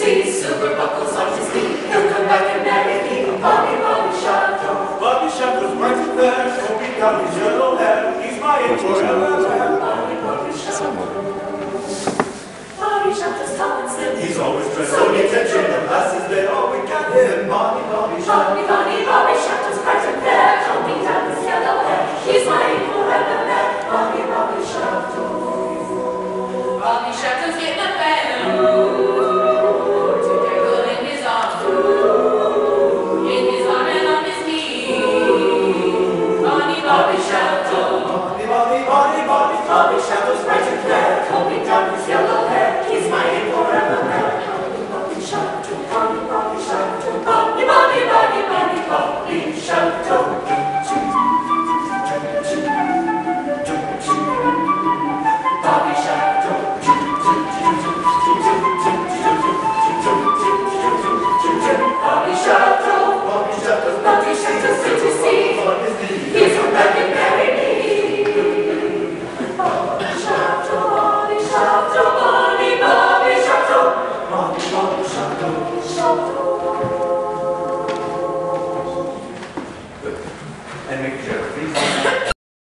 See silver buckles on his knee. He'll come back and marry me. Bobby, Bobby Chateau. Bobby Chateau's bright and fair. Smoking down his yellow hair. He's mine forever. Bobby, Bobby Chateau. Bobby Chateau's tall and slim. He's always dressed so neat and trim. The lasses, they all wink at him. Bobby, Bobby Chateau. Bobby, Bobby, Bobby Chateau's bright and fair. Combing down his yellow hair. He's mine forever. Bobby, Bobby Chateau. Bobby Chateau's getting a bag.